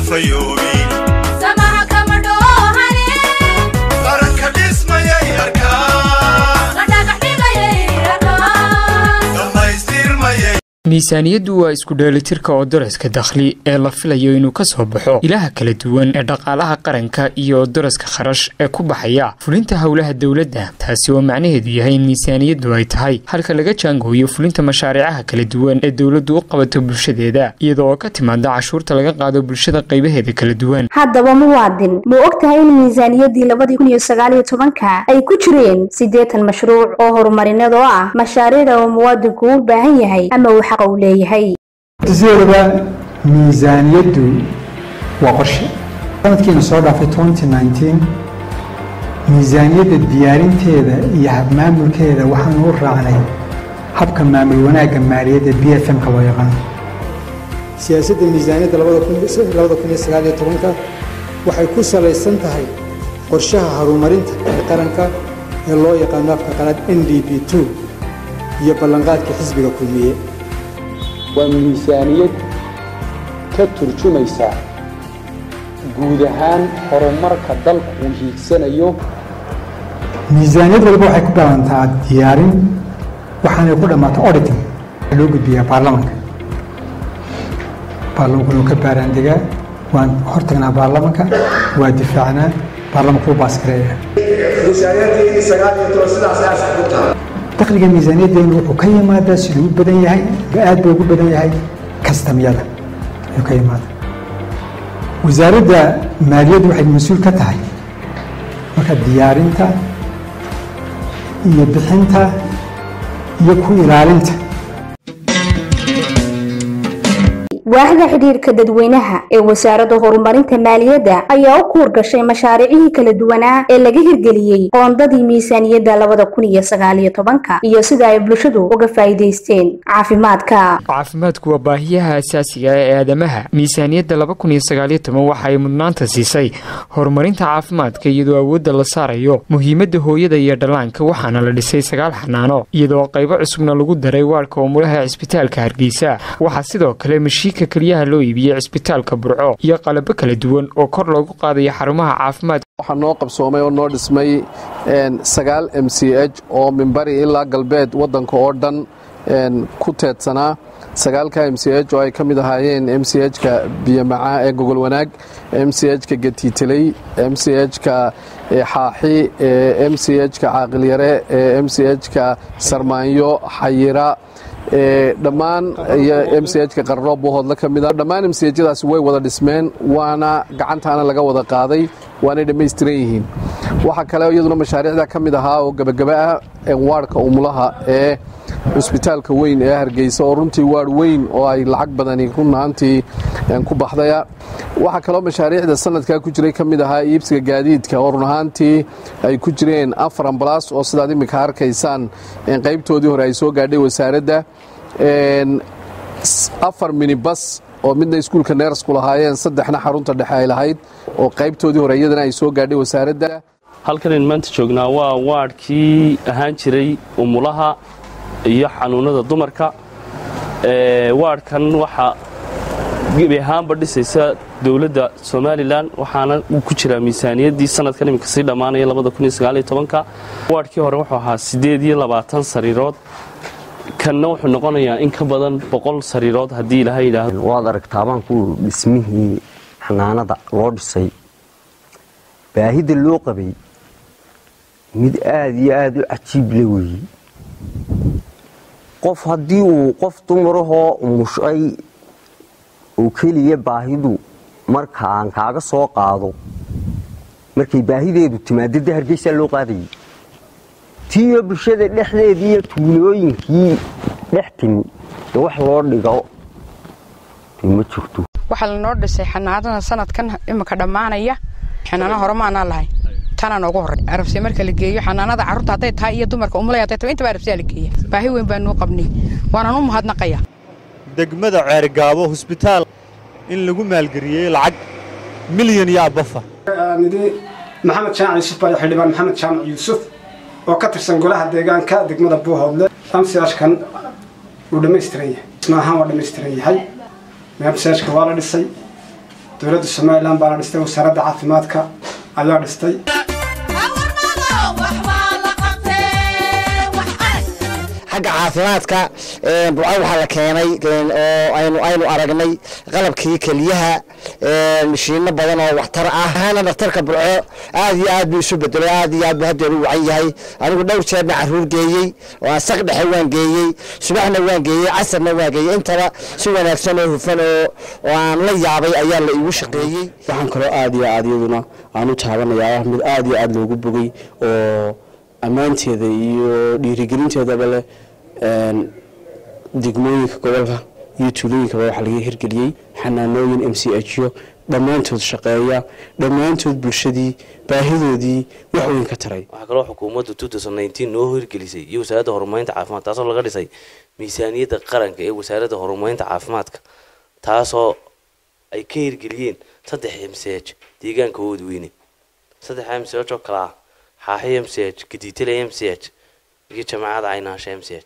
fayoobi samaha kama dhoohane qaranka dhismayay arkaan la dhagaxdhigayay arkaan dhammaystirmayay miisaaniyaddu waa isku dheelitirka oo daraska dakhli ee la filayo inuu ka soo baxo ilaha kala duwan ee dhaqaalaha qaranka iyo daraska kharash ee ku baxaya fulinta howlaha dawladda taasi oo macnaheedu yahay in miisaaniyaddu ay tahay halka laga jaangooyo fulinta mashaariicaha kala duwan ee dawladdu u qabato bulshadeeda iyadoo ka timaada cashuurta laga qaado bulshada qaybaheeda kala duwan. haddaba muwaadin ma ogtahay in miisaaniyaddii 2019 ay ku jireen 80 mashruuc oo horumarineed oo ah mashaariicda uu muwaadinku u baahan yahay ama زيادة ميزانية وقرش كانت كنا صورة في 2019 ميزانية الديارين تيدا يحب معمول كيدا وحنور عليه حب كم معمول وناقا مالية BFM كوايغان سياسة الميزانية لوضع كنا سغالية ترونكا وحيكون ساليسان تهي قرشها هرومارين تقرنكا اللو يقاناف كقناة NDP2 يبالنغات كحزبك كلمية وميزانية كترجميسا guud ahaan horumarka dalku uu hiigsanayo miisaaniyad walba waxay ku baahantaa diyaarin waxaana ku dhamaata auditing loo gudbiyaa baarlamaanka uu ka baaraandegaa waan hortagnaa baarlamaanka waa difaacnaa baarlamaanku baas gareeyaa miisaaniyadii 19 sidaas aas ku tahay dakhliga miisaaniyaddeenu wuxuu ka yimaadaa siduu u badan yahay aad buu ugu badan yahay kastamyada ayuu ka yimaada wasaaradda maaliyaddu waxay mas-uul ka tahay marka diyaarinta iyo bixinta iyo ku ilaalinta waaxda xiriirka dadweynaha ee wasaaradda horumarinta maaliyadda ayaa u kuur gashay mashaariicii kala duwanaa ee laga hirgeliyay qoondadii miisaaniyadda 2019 iyo sida ay bulshadu uga faa'iideysteen caafimaadku waa baahiyaha asaasiga ah ee aadamaha. miisaaniyadda 2019 waxa ay mudnaanta siisay horumarinta caafimaadka iyadoo awoodda la saarayo muhiimadda hooyada iyo dhallaanka waxaana la dhisay 9 xanaano iyadoo qaybo cusubna lagu daray waarka umulaha cisbitaalka Hargeysa. waxaa sidoo kale mashiinka kaliyaha loo iibiyay cisbitaalka Burco iyo qalab kala duwan oo kor loogu qaadayo xarumaha caafimaad. waxaa noo qabsoomay oo noo dhismay 9 MCH oo minbari ilaa galbeed wadanka oo dhan ku teedsanaa 9 MCH oo ay ka mid ahaayeen MCH-ka Biyamaca ee Gogol Wanaag, MCH-ka Gatiitaley, MCH-ka Xaaxi, MCH-ka Caaqil Yare, MCH-ka Sarmaanyo, Xayira dhammaan MCH-ka Qarroob oo hodla kamid ah dhammaan MCH-daasi way wada dhismeen waana gacantaana laga wada qaaday waana dhameystiran yihiin. waxa kale oo iyaduna mashaariicda kamid ahaa oo gabagaba ah waarka umulaha ee cisbitaalka weyn ee Hargeysa oo runtii waar weyn oo ay lacag badan runtii ku baxdaya. waxa kale oo mashaariicda sanadka ku jiray kamid ahaa iibsiga gaadiidka oo runtii ay ku jireen 4 ambulance oo sidaad imika arkaysaan qaybtoodii hore ay soo gaadhay wasaaradda 4 minibus oo midna iskuulka neersku lahaayeen 3na xarunta dhexe ay lahayd oo qaybtoodii hore iyadana ay soo gaadhay wasaaradda. halkan maanta joognaa waa waardkii ahaan jiray umulaha iyo xanuunada dumarka. waardkan waxa gebi ahaanba dhisaysa dawladda Soomaaliland waxaana ku jira miisaaniyaddii sanadkan imika sii dhamaanaya 2019. waardkii hore wuxuu ahaa 8 sariirood kanna wuxuu noqonayaa in ka badan 100 sariirood haddii Ilaahay yiraahdo. waad aragtaa baan ku dhismihii xanaanada loo dhisay baahida loo qabay mid aad iyo aad u cajiib leh weeye. qof haddii uu qof dumarahoo umushay oo keliya baahidu markaan kaaga soo qaado markay baahideedu timaadada Hargeysa loo qaadayay tiyo bulshada dhexdeedii iyo tuulooyinkii dhextin wax loo dhigo ma jirto. waxa la noo dhisay xanaanada sanadkan imika dhamaanaya xanaano hormaana lahay tana noogu horay arabsi marka la geeyo xanaanada carruurta haday tahay iyo dumarka umulaya tahay inta arabsi la geeyo baahi weyn baan noo qabnay waana u mahadnaqaya. degmada Ceergaabo hospitaal in lagu maalgeliyay lacag milyan iyo abafa maxamed Jaan Yuusuf baa xildhibaan maxamed Jaan Yuusuf oo ka tirsan golaha deegaanka degmada Buuhoodle amsiyaashkan uu dhameystiran yahay ismaahan waa dhameystiran yahay meebsaashka waa la dhisay dowladda Soomaaliland baa la dhistay wasaaradda caafimaadka ayaa dhistay xagga caafimaadka waxa la keenay oo aynu aragnay qalabkii kaliyaha mishiino badan oo waxtar ah hana dhakhtarka burco aad iyo aad buu isu bedelay aad iyo aad hadda uu wacan yahay anigu dhowr jeer caruur geeyay oo asaq dhexe waan geeyay subaxna waan geeyay casarna waan geeyay intaba si wanaagsan oo hufan oo aan la yaabay ayaa la igu shaqeeyay waxaan kaloo aad iyo aad iyaduna aan u taabanayaa mid aad iyo aad loogu bogay oo ammaanteeda iyo dhiirigelinteedaba leh degmooyinka gobolka iyo tuulooyinkaba waxaa laga hirgeliyey xanaanooyin MCHyo dhammaantood shaqeeya dhammaantood bulshadii baahidoodii wax weyn ka taray waxaa kaloo xukuumaddu 2019 noo hirgelisay iyo wasaaradda horumarinta caafimaadka taasoo laga dhisay miisaaniyadda qaranka ee wasaaradda horumarinta caafimaadka taasoo ay ka hirgeliyeen 3 MCH deegaanka Oodweyne 3 MCH oo kala xaaxi MCH gadiitale MCH iyo jamacada Caynaasha MCH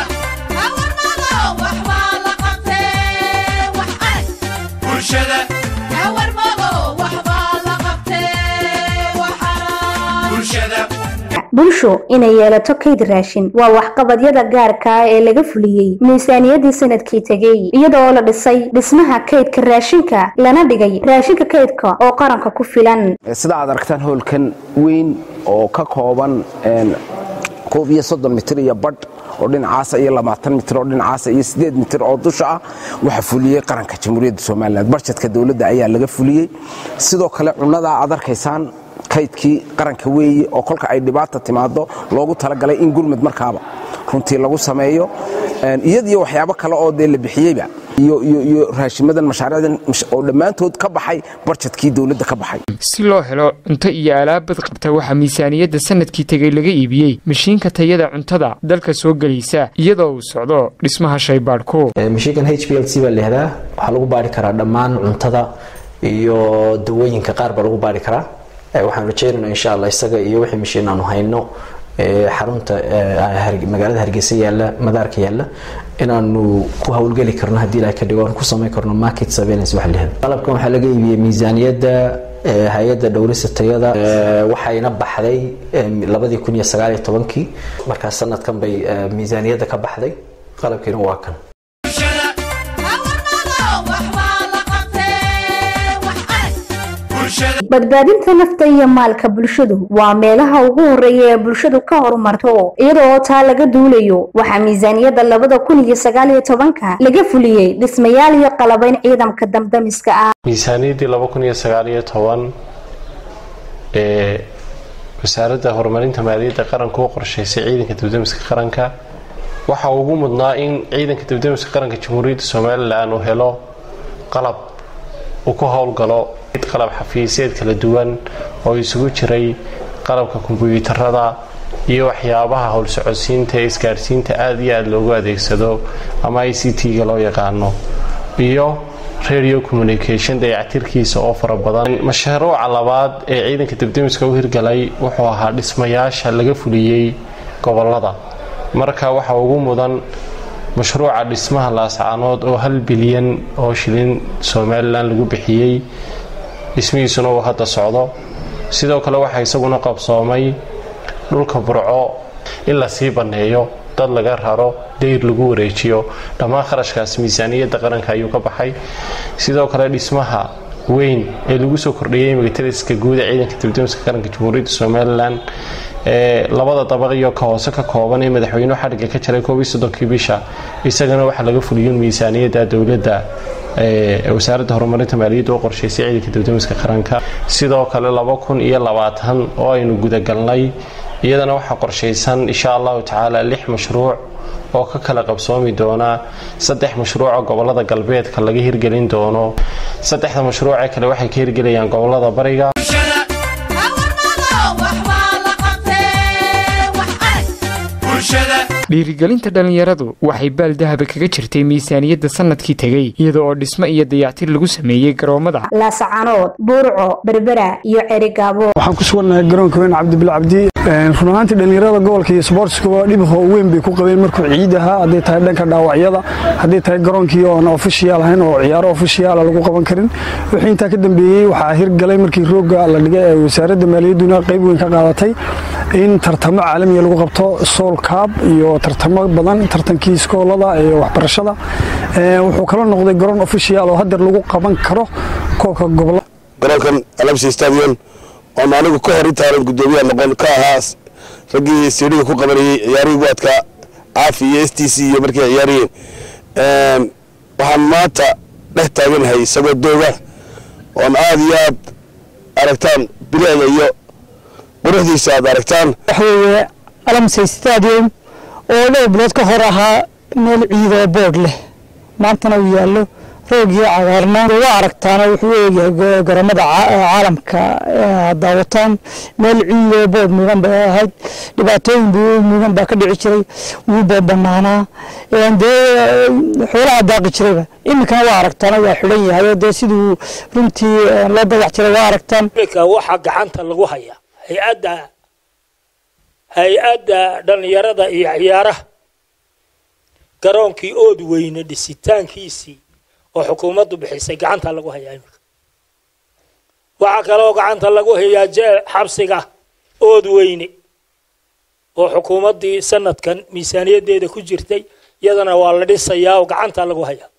bulsho inay yeelato kayd raashin waa waxqabadyada gaarka ah ee laga fuliyey miisaaniyadii sanadkii tegay iyadoo la dhisay dhismaha kaydka raashinka lana dhigay raashinka kaydka oo qaranka ku filan sida aad aragtaan hoolkan weyn oo ka kooban 30 mitir iyo badh oo dhinacaas iyo 20 mitir oo dhinacaas iyo 8 mitir oo dusha ah waxa fuliyay qaranka Jamhuuriyadda Soomaaliland budgetka dawladda ayaa laga fuliyay sidoo kale cunada aad arkaysaan kaydkii qaranka weeye oo kolka ay dhibaato timaado loogu talagalay in gurmad markaaba runtii lagu sameeyo iyadoo waxyaabo kale oo la bixiyayba iyo raashimadan mashaariicdan oo dhammaantood ka baxay budgetkii dawladda ka baxay si loo helo cunto iyo alaab qabta waxa miisaaniyadda sanadkii tagay laga iibiyay mashiinka tayada cuntada dalka soo galaysa iyadoo uu socdo dhismaha shaybaadhku mashiinkan HPLC baa leeyahay waxa lagu baari karaa dhammaan cuntada iyo dawooyinka qaar baa lagu baari karaa waxaan rajaynaynaa insha Allah isaga iyo wixii mashiin aanu hayno xarunta magaalada Hargeysa yaala madaarka yaala inaanu ku hawlgali karno hadii la ka dhigo ku sameey karno market surveillance wax leeyahay qalabkan waxa laga iibiyay miisaaniyadda hay'adda dhowrista tayada waxayna baxday 2019 marka sanadkan bay miisaaniyadda ka baxday qalabkiina waa kan badbaadinta nafta iyo maalka bulshadu waa meelaha ugu horeeya ee bulshadu ka horumarto iyadoo taa laga duulayo waxaa miisaaniyadda 2019 laga fuliyay dhismayaal iyo qalabayn ciidanka damdamiska ah miisaaniyaddii 2019 ee wasaaradda horumarinta maaliyadda qaranka u qorshaysay ciidanka damdamiska qaranka waxa ugu mudnaa in ciidanka damdamiska qaranka Jamhuuriyadda Soomaaliland uu helo qalab uu ku hawlgalo qalab xafiiseed kala duwan oo isugu jiray qalabka kombiyuutarada iyo waxyaabaha hawl socodsiinta isgaarsiinta aad iyo aad loogu adeegsado ama ICT-ga loo yaqaano iyo radio communication dayactirkiisa oo fara badan mashruuca labaad ee ciidanka dabdamiska u hirgalay wuxuu ahaa dhismayaasha laga fuliyay gobolada marka waxa ugu mudan mashruuca dhismaha laascaanood oo 1 bilyan oo shilin Soomaaliland lagu bixiyay ismiisuna uu hadda socdo sidoo kale waxa isaguna qabsoomay dhulka burco in la sii baneeyo dad laga raro deer lagu wareejiyo dhammaan kharashkaas miisaaniyadda qaranka ayuu ka baxay sidoo kale dhismaha weyn ee lagu soo kordhiyay militariska guud ee ciidanka dabdamiska qaranka Jamhuuriyadda Soomaaliland ee labada dabaq iyo ka hoose ka kooban ee madaxweynuhu xadhiga ka jaray 13 bisha isagana waxa laga fuliyay miisaaniyadda dawladda wasaaradda horumarinta maaliyadda oo qorshaysay ciidanka dabdamiska qaranka sidoo kale 2020 oo aynu gudagalnay iyadana waxa qorshaysan insha Allah taala 6 mashruuc oo ka kala qabsoomi doona 3 mashruuc oo gobolada galbeedka laga hirgelin doono 3 mashruuc kale waxay ka hirgelayaan gobolada bariga dhiirigelinta dhalinyaradu waxay baal dahaba kaga jirtay miisaaniyadda sanadkii tegey iyada oo dhismo iyo dayactir lagu sameeyey garoomada laascaanood burco berbera iyo Ceerigaabo. waxaan ku sugnahay garoonka weyn Cabdi run ahaantii dhalinyarada gobolka iyo sportska dhib weyn bay ku qabeen markuu ciid ahaa haday tahay dhanka dhaawacyada haday tahay garoonkii oo aan official ahayn oo ciyaaro official lagu qaban karin wixii inta ka dambeeyay waxa hirgalay markii rooga la dhigay ee wasaaradda maaliyaduna qayb weyn ka qaadatay in tartamo caalami lagu qabto Soul Cup iyo tartamo badan tartankii iskoolada ee waxbarashada wuxuu kala noqday garoon official oo hadda lagu qaban karo koobka gobolka garoonkan Alamsi Stadium oo anigu ka hor intaan gudoomiyaha noqon ka ahaa ragii siiriga ku qabanayay ciyaarihii waadka caafi iyo STC iyo markii ciyaariyeen waxaan maanta dhex taaganahay isagoo dooga oo aad iyo aad aragtaan bilaada iyo quruxdiisa aad aragtaan waxweeye Alamsi Stadium oo dheeblood ka hor ahaa meel ciido bood leh maantana uu yaalo roogii cagaarna waa aragtaan wuxuu eeyahay garoomada caalamka daawataan meel ciido bood mudan bay ahayd dhibaatooyin mudan baa ka dhici jiray wuu banaanaa xoolaha daaqi jiray imika waa aragtaan waa xiran yahay sidoo runtii loo dayac jiray waa aragtaan imika waxa gacanta lagu haya hay-adda dhalinyarada iyo ciyaaraha garoonkii ood weyne dhisitaankiisii oo xukuumaddu bixisay gacanta lagu hayaa imika waxa kale oo gacanta lagu hayaa jeel xabsiga ood weyne oo xukuumaddii sanadkan miisaaniyadeeda ku jirtay iyadana waa la dhisayaa oo gacanta lagu hayaa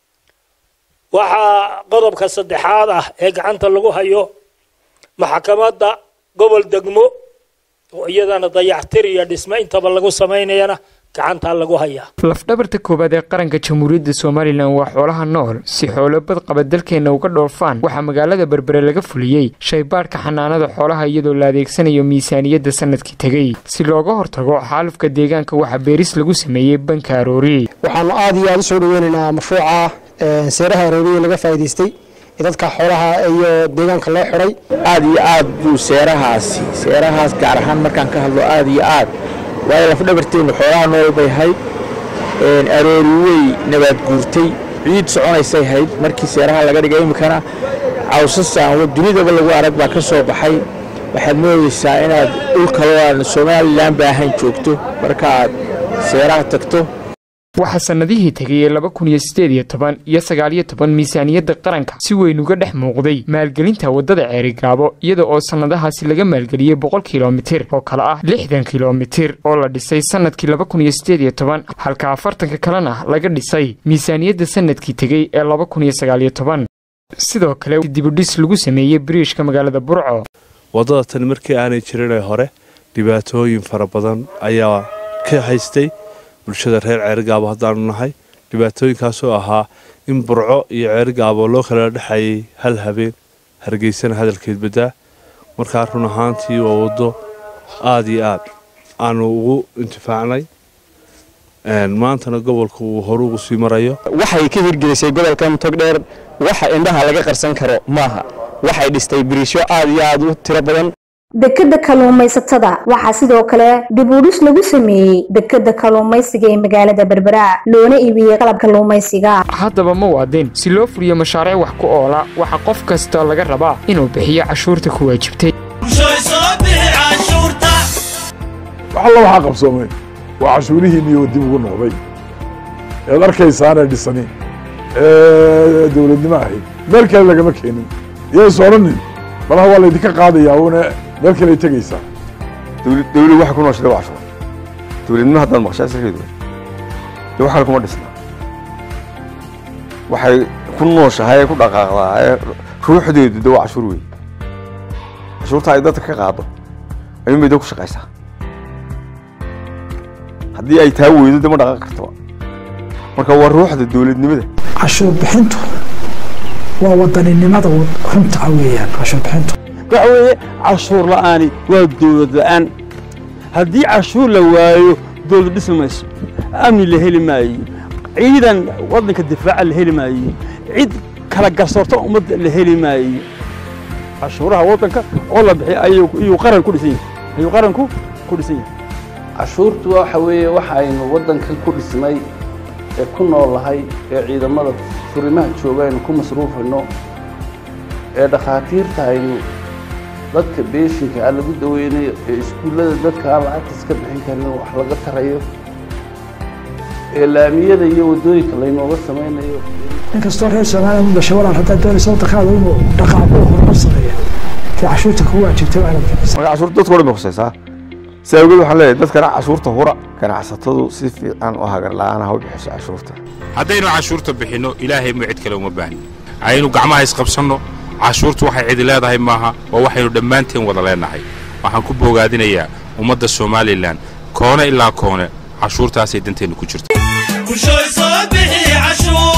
waxa qodobka saddexaad ah ee gacanta lagu hayo maxkamadda gobol degmo oo iyadana dayactir iyo dhismo intaba lagu sameynayana gacanta lagu hayaa lafdhabarta koobaad ee qaranka jamhuuriyadda Soomaaliland waa xoolaha nool si xoolo bad qaba dalkeena uga dhoofaan waxa magaalada Berbera laga fuliyay shaybaarka xanaanada xoolaha iyadoo la adeegsanayo miisaaniyadda sanadkii tagay si looga hortago xaalufka deegaanka waxa beeris lagu sameeyay banka aroori waxaan aad iyo aad u soo dhaweynaynaa mashruuca seeraha aroori laga faa'iideystay dadka xoolaha iyo deegaanka loo xiray aad iyo aad buu seerahaas gaar ahaan markaan ka hadlo aad iyo aad way lafdhabarteen xoolaha nool bay hayd aroori way nabaad guurtay ciid soconaysay hayd markii seeraha laga dhigay imikana cawsasaan dunidaba lagu arag baa ka soo baxay waxaad moodaysaa inaad dhulka Soomaaliland baahan joogto marka aad seeraha tagto waxa sanadihii tagay 2018 iyo 19 miisaaniyadda qaranka si weyn uga dhex muuqday maalgelinta wadada Ceerigaabo iyada oo sanadahaasi laga maalgeliyay 100 kiiloomitir oo kala ah 60 kiiloomitir oo la dhisay sanadkii 2018 halka 40 kalena laga dhisay miisaaniyadda sanadkii tagay ee 2019 sidoo kale dib u dhis lagu sameeyay bridge-ka magaalada Burco wadada tan markii aanay jirin hore dhibaatooyin fara badan ayaa ka haystay bulshada reer Ceerigaabo hadaan nahay dhibaatooyinkaas oo ahaa in Burco iyo Ceerigaabo loo kala dhaxay hal habeen hargeysana hadalkeed badaa marka run ahaantii oo wado aad iyo aad aanu ugu intifaacnay maantana gobolku uu hor ugu sii marayo waxay ka hirgelisay gobolka Togdheer waxa indhaha laga qarsan karo maaha waxay dhistay biriisho aad iyo aad u tiro badan dekada kalluumaysatada waxa sidoo kale dib u dhis lagu sameeyay dekada kalluumaysiga ee magaalada Berbera loona iibiyay qalab kalluumaysiga haddaba ma waadin si loo fuliyo mashaariic wax ku oola waxa qof kasta laga rabaa inuu bixiyo cashuurta ku waajibtay waxa qabsoomay waa cashuurihii iyo dib ugu noqday ee arkaysaana dhisani dawladnimo ahayd meel kale lagama keenin iyo sooranin malaha waa laydinka qaadayaa uuna meel kale tegaysaa dawladdu waxa ku nooshay waa cashuur dawladnimo haddaan maqshaa saxiido waxa kuma dhisna waxay ku nooshahay ku dhaqaaqdaa ruuxdeedu waa cashuur weey cashuurta ay dadka ka qaado ayuu mid ku shaqaysaa haddii ay taa weydo dama dhaqan karto marka waa ruuxda dawladnimada cashuur bixintu waa wadaninimada runta weeyaan cashuur bixintu waxa weeye cashuur la'aani waa dawlad la'aan haddii cashuur la waayo dawlad dhismayso amni la heli maayo ciidan waddanka difaaca la heli maayo cid kala garsoorto ummadda la heli maayo cashuuraha waddanka oo la bixiyo ayuu qaran ku dhisan yahay ayuu qaranku ku dhisan yahay cashuurtu waxa weeye waxaynu waddankan ku dhisnay ee ku noolahay ee ciidamada furimaha jooga aynu ku masruufayno ee dhakhaatiirta aynu dadka beeshinka aan lagu daweynayo ee iskuullada dadka aan lacagta iska bixin karin wax laga tarayo ee laamiyada iyo waddooyinka laynooga samaynayo inkastoo reer Soomaaliya muddo shawaran hataa doonaysa waddankaada inuu dhaqaaqo horumar sameeyo tii cashuurta ku waajibtay waa marka cashuurta dadka hore ma khusaysaa sababta waxaan leeyahay dadkana cashuurta hura ganacsatadu si fiican oo hagar la'aan ah u bixiso cashuurta haddaynu cashuurta bixino ilaahay ma cid kale uma baahni aynu gacmaha isqabsanno cashuurtu waxay cid leedahay maaha waa waxaynu dhammaanteen wada leenahay waxaan ku bogaadinayaa ummadda Soomaaliland koone ilaa koone cashuurtaasay danteenu ku jirto